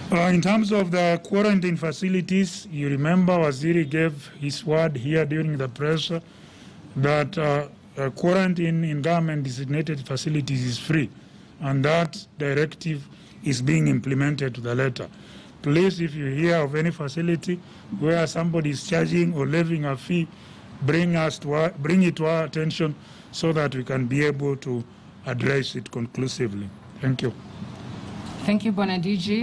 In terms of the quarantine facilities, you remember Waziri gave his word here during the press that quarantine in government-designated facilities is free, and that directive is being implemented to the letter. Please, if you hear of any facility where somebody is charging or levying a fee, bring it to our attention so that we can be able to address it conclusively. Thank you. Thank you, Bwana DG.